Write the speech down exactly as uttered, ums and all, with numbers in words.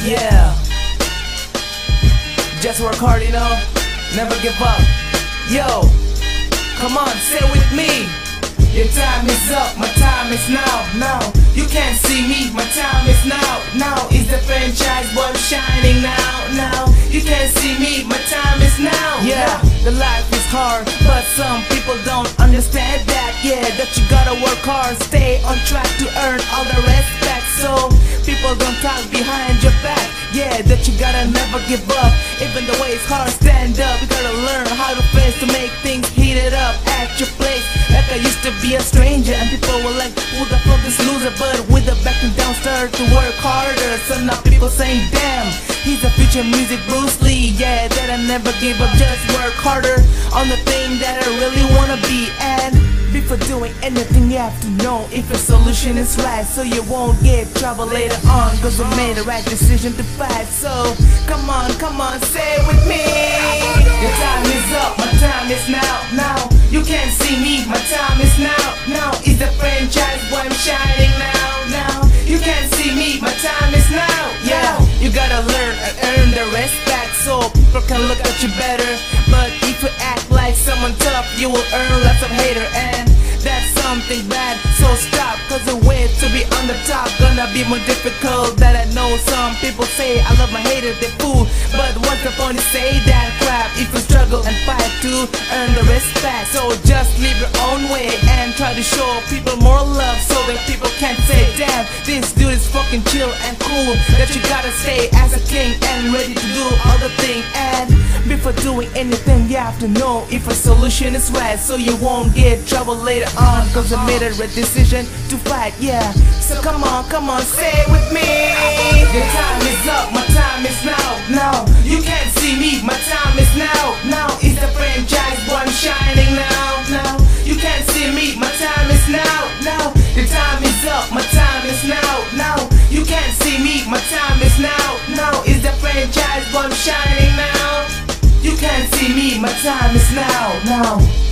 Yeah. Just work hard, you know. Never give up. Yo, come on, say it with me. Your time is up, my time is now. Now, you can't see me, my time is now. Now is the franchise, boy, I'm shining now. Now, you can't see me, my time is now. Yeah, the life is hard, but some people don't understand that. Yeah, that you gotta work hard, stay on track to earn all the respect. So, people don't talk behind your back. Yeah, that you gotta never give up. Even the way it's hard, stand up. You gotta learn how to face to make things heated up at your place. Like I used to be a stranger and people were like, who the fuck is loser? But with the back and down, start to work harder. So now people saying, damn, he's a future music Bruce Lee. Yeah, that I never gave up, just work harder on the thing that I really wanna be. And before doing anything, you have to know if your solution is right, so you won't get trouble later on, cause you made the right decision to fight. So come on, come on, say it with me. Your time is up, my time is now. Now, you can't see me, my time is now. Now is the franchise, boy, I'm shining now. Now, you can't see me, my time is now. Yeah, you gotta learn and earn the respect, so people can look at you better. But if you act like someone tough, you will earn lots of hater, and that's something bad, so stop. Cause the way to be on the top gonna be more difficult. That I know some people say I love my haters, they fool. But what's the point to say that crap if you struggle and fight to earn the respect? So just live your own way and try to show people more love, so that people can say, damn, this dude is fucking chill and cool. That you gotta stay as a king and ready to do all the thing. And before doing anything, you have to know if a solution is right, so you won't get trouble later on, cause I made a right decision to fight. Yeah, so come on, come on, say it with me. Your time is up, my time is now. Now, you can't see me, my time is now. Now is the franchise, boy, I'm shining now. Now, you can't see me, my time is now. Now, your time is up, my time is now. Now, you can't see me, my time is now. Now is the franchise, boy, I'm shining now. You can't see me, my time is now. Now.